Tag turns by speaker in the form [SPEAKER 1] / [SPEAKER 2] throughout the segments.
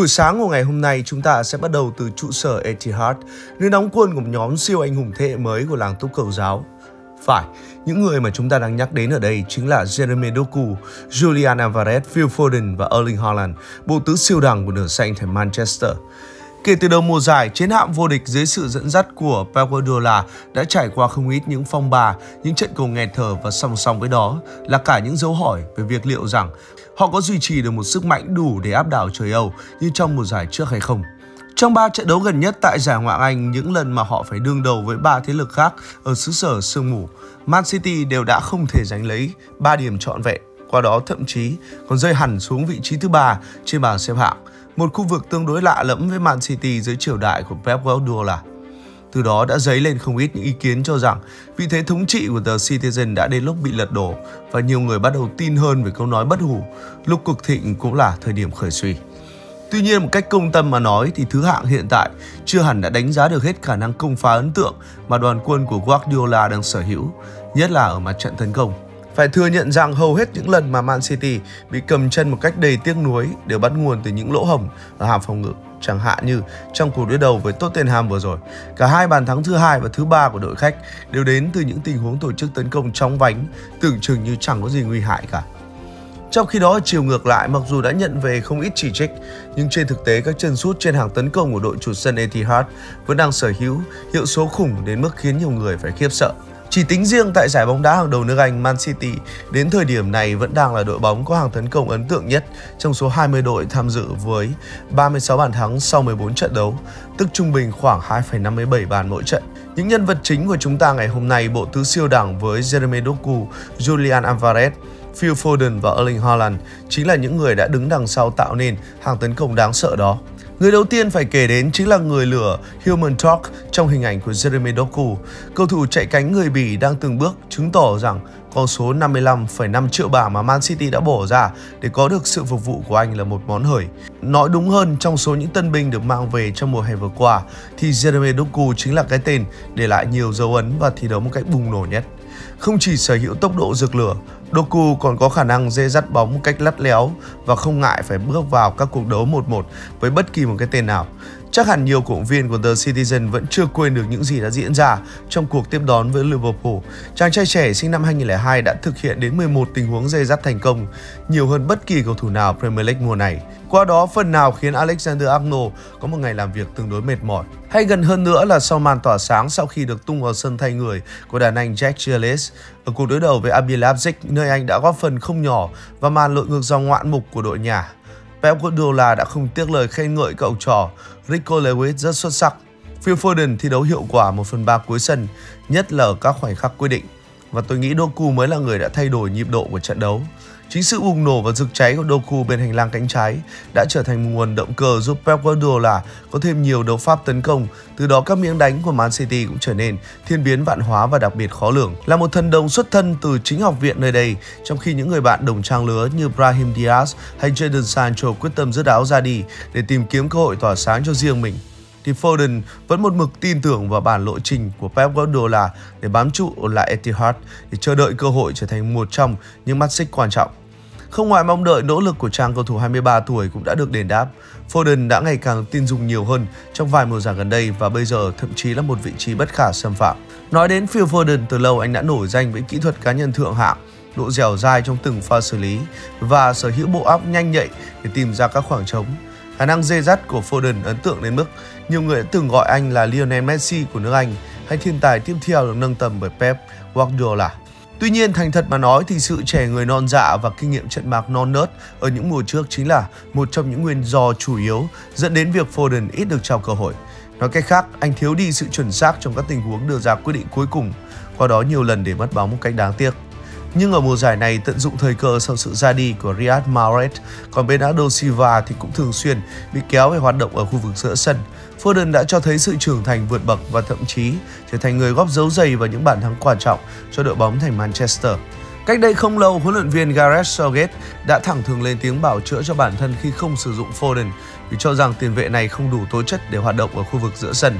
[SPEAKER 1] Buổi sáng của ngày hôm nay, chúng ta sẽ bắt đầu từ trụ sở Etihad, nơi đóng quân của một nhóm siêu anh hùng thế hệ mới của làng túc cầu giáo. Phải, những người mà chúng ta đang nhắc đến ở đây chính là Jeremy Doku, Julian Alvarez, Phil Foden và Erling Haaland, bộ tứ siêu đẳng của nửa xanh thành Manchester. Kể từ đầu mùa giải, chiến hạm vô địch dưới sự dẫn dắt của Pep Guardiola đã trải qua không ít những phong ba, những trận cầu nghẹt thở và song song với đó là cả những dấu hỏi về việc liệu rằng họ có duy trì được một sức mạnh đủ để áp đảo trời Âu như trong mùa giải trước hay không. Trong 3 trận đấu gần nhất tại giải Ngoại hạng Anh, những lần mà họ phải đương đầu với 3 thế lực khác ở xứ sở sương mù, Man City đều đã không thể giành lấy 3 điểm trọn vẹn, qua đó thậm chí còn rơi hẳn xuống vị trí thứ 3 trên bảng xếp hạng, một khu vực tương đối lạ lẫm với Man City dưới triều đại của Pep Guardiola. Từ đó đã dấy lên không ít những ý kiến cho rằng vị thế thống trị của The Citizen đã đến lúc bị lật đổ, và nhiều người bắt đầu tin hơn về câu nói bất hủ, lúc cực thịnh cũng là thời điểm khởi suy. Tuy nhiên, một cách công tâm mà nói thì thứ hạng hiện tại chưa hẳn đã đánh giá được hết khả năng công phá ấn tượng mà đoàn quân của Guardiola đang sở hữu, nhất là ở mặt trận tấn công. Phải thừa nhận rằng hầu hết những lần mà Man City bị cầm chân một cách đầy tiếc nuối đều bắt nguồn từ những lỗ hổng ở hàng phòng ngự, chẳng hạn như trong cuộc đối đầu với Tottenham vừa rồi. Cả 2 bàn thắng thứ 2 và thứ 3 của đội khách đều đến từ những tình huống tổ chức tấn công chóng vánh, tưởng chừng như chẳng có gì nguy hại cả. Trong khi đó, chiều ngược lại, mặc dù đã nhận về không ít chỉ trích, nhưng trên thực tế các chân sút trên hàng tấn công của đội chủ sân Etihad vẫn đang sở hữu hiệu số khủng đến mức khiến nhiều người phải khiếp sợ. Chỉ tính riêng tại giải bóng đá hàng đầu nước Anh, Man City đến thời điểm này vẫn đang là đội bóng có hàng tấn công ấn tượng nhất trong số 20 đội tham dự với 36 bàn thắng sau 14 trận đấu, tức trung bình khoảng 2,57 bàn mỗi trận. Những nhân vật chính của chúng ta ngày hôm nay, bộ tứ siêu đẳng với Jeremy Doku, Julian Alvarez, Phil Foden và Erling Haaland chính là những người đã đứng đằng sau tạo nên hàng tấn công đáng sợ đó. Người đầu tiên phải kể đến chính là người lửa Human Talk trong hình ảnh của Jeremy Doku. Cầu thủ chạy cánh người Bỉ đang từng bước chứng tỏ rằng con số 55,5 triệu bảng mà Man City đã bỏ ra để có được sự phục vụ của anh là một món hời. Nói đúng hơn, trong số những tân binh được mang về trong mùa hè vừa qua thì Jeremy Doku chính là cái tên để lại nhiều dấu ấn và thi đấu một cách bùng nổ nhất. Không chỉ sở hữu tốc độ rực lửa, Doku còn có khả năng dễ dắt bóng một cách lắt léo và không ngại phải bước vào các cuộc đấu 1-1 với bất kỳ một cái tên nào. Chắc hẳn nhiều cổ động viên của The Citizen vẫn chưa quên được những gì đã diễn ra trong cuộc tiếp đón với Liverpool. Chàng trai trẻ sinh năm 2002 đã thực hiện đến 11 tình huống dây dắt thành công, nhiều hơn bất kỳ cầu thủ nào Premier League mùa này. Qua đó phần nào khiến Alexander-Arnold có một ngày làm việc tương đối mệt mỏi. Hay gần hơn nữa là sau màn tỏa sáng sau khi được tung vào sân thay người của đàn anh Jack Grealish ở cuộc đối đầu với RB Leipzig, nơi anh đã góp phần không nhỏ vào màn lội ngược dòng ngoạn mục của đội nhà. Pep Guardiola đã không tiếc lời khen ngợi cậu trò Rico Lewis rất xuất sắc. Phil Foden thi đấu hiệu quả 1/3 cuối sân, nhất là ở các khoảnh khắc quyết định. Và tôi nghĩ Doku mới là người đã thay đổi nhịp độ của trận đấu. Chính sự bùng nổ và rực cháy của Doku bên hành lang cánh trái đã trở thành một nguồn động cơ giúp Pep Guardiola có thêm nhiều đấu pháp tấn công. Từ đó các miếng đánh của Man City cũng trở nên thiên biến vạn hóa và đặc biệt khó lường. Là một thần đồng xuất thân từ chính học viện nơi đây, trong khi những người bạn đồng trang lứa như Brahim Diaz hay Jadon Sancho quyết tâm rớt áo ra đi để tìm kiếm cơ hội tỏa sáng cho riêng mình, thì Foden vẫn một mực tin tưởng vào bản lộ trình của Pep Guardiola để bám trụ lại Etihad để chờ đợi cơ hội trở thành một trong những mắt xích quan trọng. Không ngoài mong đợi, nỗ lực của chàng cầu thủ 23 tuổi cũng đã được đền đáp. Foden đã ngày càng tin dùng nhiều hơn trong vài mùa giải gần đây và bây giờ thậm chí là một vị trí bất khả xâm phạm. Nói đến Phil Foden, từ lâu anh đã nổi danh với kỹ thuật cá nhân thượng hạng, độ dẻo dai trong từng pha xử lý và sở hữu bộ óc nhanh nhạy để tìm ra các khoảng trống. Khả năng dê dắt của Foden ấn tượng đến mức nhiều người đã từng gọi anh là Lionel Messi của nước Anh, hay thiên tài tiếp theo được nâng tầm bởi Pep Guardiola. Tuy nhiên, thành thật mà nói thì sự trẻ người non dạ và kinh nghiệm trận bạc non nớt ở những mùa trước chính là một trong những nguyên do chủ yếu dẫn đến việc Foden ít được trao cơ hội. Nói cách khác, anh thiếu đi sự chuẩn xác trong các tình huống đưa ra quyết định cuối cùng, qua đó nhiều lần để mất bóng một cách đáng tiếc. Nhưng ở mùa giải này, tận dụng thời cơ sau sự ra đi của Riyad Mahrez, còn Bernardo Silva thì cũng thường xuyên bị kéo về hoạt động ở khu vực giữa sân. Foden đã cho thấy sự trưởng thành vượt bậc và thậm chí trở thành người góp dấu giày vào những bàn thắng quan trọng cho đội bóng thành Manchester. Cách đây không lâu, huấn luyện viên Gareth Southgate đã thẳng thừng lên tiếng bảo chữa cho bản thân khi không sử dụng Foden vì cho rằng tiền vệ này không đủ tố chất để hoạt động ở khu vực giữa sân.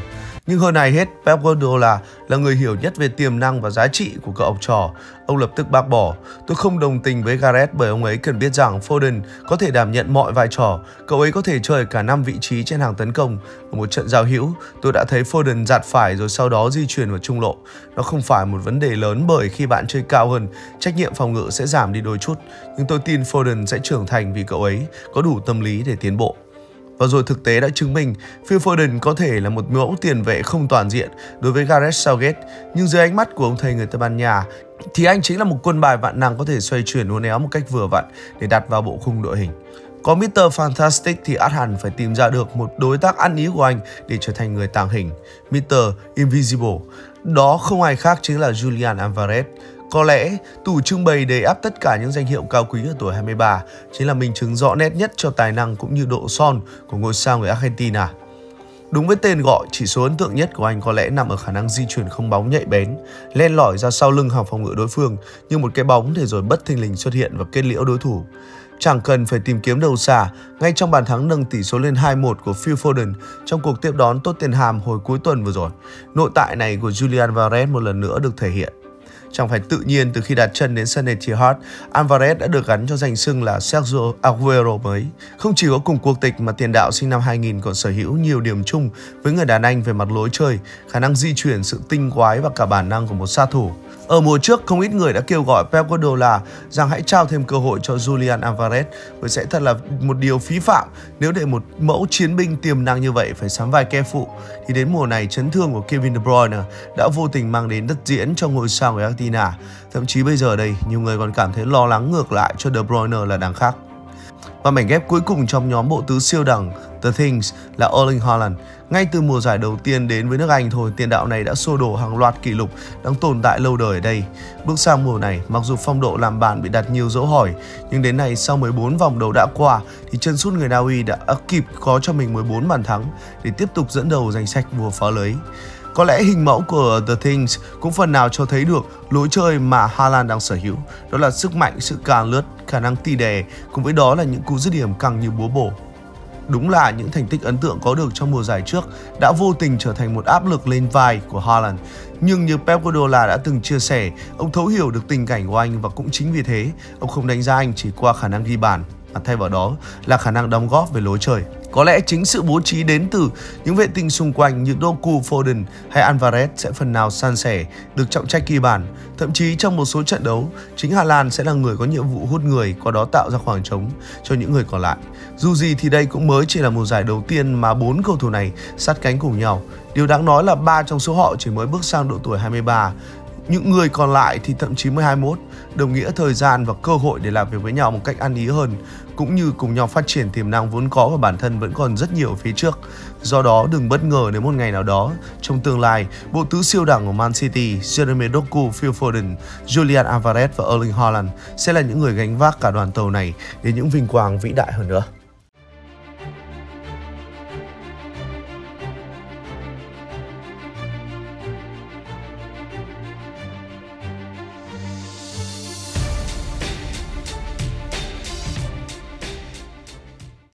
[SPEAKER 1] Nhưng hơn ai hết, Pep Guardiola là người hiểu nhất về tiềm năng và giá trị của cậu học trò. Ông lập tức bác bỏ: "Tôi không đồng tình với Gareth bởi ông ấy cần biết rằng Foden có thể đảm nhận mọi vai trò. Cậu ấy có thể chơi cả 5 vị trí trên hàng tấn công. Ở một trận giao hữu, tôi đã thấy Foden giạt phải rồi sau đó di chuyển vào trung lộ. Nó không phải một vấn đề lớn bởi khi bạn chơi cao hơn, trách nhiệm phòng ngự sẽ giảm đi đôi chút. Nhưng tôi tin Foden sẽ trưởng thành vì cậu ấy có đủ tâm lý để tiến bộ." Và rồi thực tế đã chứng minh Phil Foden có thể là một mẫu tiền vệ không toàn diện đối với Gareth Southgate, nhưng dưới ánh mắt của ông thầy người Tây Ban Nha thì anh chính là một quân bài vạn năng có thể xoay chuyển uốn éo một cách vừa vặn để đặt vào bộ khung đội hình. Có Mr. Fantastic thì ắt hẳn phải tìm ra được một đối tác ăn ý của anh để trở thành người tàng hình, Mr. Invisible. Đó không ai khác chính là Julian Alvarez. Có lẽ tủ trưng bày đầy ắp tất cả những danh hiệu cao quý ở tuổi 23 chính là minh chứng rõ nét nhất cho tài năng cũng như độ son của ngôi sao người Argentina. Đúng với tên gọi, chỉ số ấn tượng nhất của anh có lẽ nằm ở khả năng di chuyển không bóng nhạy bén, len lỏi ra sau lưng hàng phòng ngự đối phương như một cái bóng để rồi bất thình lình xuất hiện và kết liễu đối thủ. Chẳng cần phải tìm kiếm đâu xa, ngay trong bàn thắng nâng tỷ số lên 2-1 của Phil Foden trong cuộc tiếp đón Tottenham hồi cuối tuần vừa rồi, nội tại này của Julian Alvarez một lần nữa được thể hiện. Chẳng phải tự nhiên từ khi đặt chân đến sân Etihad, Alvarez đã được gắn cho danh xưng là Sergio Aguero mới. Không chỉ có cùng quốc tịch mà tiền đạo sinh năm 2000 còn sở hữu nhiều điểm chung với người đàn anh về mặt lối chơi, khả năng di chuyển, sự tinh quái và cả bản năng của một sát thủ. Ở mùa trước, không ít người đã kêu gọi Pep Guardiola rằng hãy trao thêm cơ hội cho Julian Alvarez, bởi sẽ thật là một điều phí phạm nếu để một mẫu chiến binh tiềm năng như vậy phải sắm vai kẻ phụ. Thì đến mùa này, chấn thương của Kevin De Bruyne đã vô tình mang đến đất diễn cho ngôi sao người Argentina. Thậm chí bây giờ đây, nhiều người còn cảm thấy lo lắng ngược lại cho De Bruyne là đằng khác. Và mảnh ghép cuối cùng trong nhóm bộ tứ siêu đẳng The Things là Erling Haaland. Ngay từ mùa giải đầu tiên đến với nước Anh thôi, tiền đạo này đã xô đổ hàng loạt kỷ lục đang tồn tại lâu đời ở đây. Bước sang mùa này, mặc dù phong độ làm bàn bị đặt nhiều dấu hỏi, nhưng đến nay sau 14 vòng đấu đã qua thì chân sút người Na Uy đã kịp có cho mình 14 bàn thắng để tiếp tục dẫn đầu danh sách vua phá lưới. Có lẽ hình mẫu của The Things cũng phần nào cho thấy được lối chơi mà Haaland đang sở hữu, đó là sức mạnh, sự càn lướt, khả năng tì đè, cùng với đó là những cú dứt điểm căng như búa bổ. Đúng là những thành tích ấn tượng có được trong mùa giải trước đã vô tình trở thành một áp lực lên vai của Haaland. Nhưng như Pep Guardiola đã từng chia sẻ, ông thấu hiểu được tình cảnh của anh và cũng chính vì thế, ông không đánh giá anh chỉ qua khả năng ghi bàn, mà thay vào đó là khả năng đóng góp về lối chơi. Có lẽ chính sự bố trí đến từ những vệ tinh xung quanh như Doku, Foden hay Alvarez sẽ phần nào san sẻ được trọng trách ghi bàn. Thậm chí trong một số trận đấu, chính Haaland sẽ là người có nhiệm vụ hút người, qua đó tạo ra khoảng trống cho những người còn lại. Dù gì thì đây cũng mới chỉ là mùa giải đầu tiên mà 4 cầu thủ này sát cánh cùng nhau. Điều đáng nói là 3 trong số họ chỉ mới bước sang độ tuổi 23. Những người còn lại thì thậm chí mới 21, đồng nghĩa thời gian và cơ hội để làm việc với nhau một cách ăn ý hơn, cũng như cùng nhau phát triển tiềm năng vốn có và bản thân vẫn còn rất nhiều ở phía trước. Do đó đừng bất ngờ nếu một ngày nào đó trong tương lai, bộ tứ siêu đẳng của Man City, Jeremy Doku, Phil Foden, Julian Alvarez và Erling Haaland sẽ là những người gánh vác cả đoàn tàu này đến những vinh quang vĩ đại hơn nữa.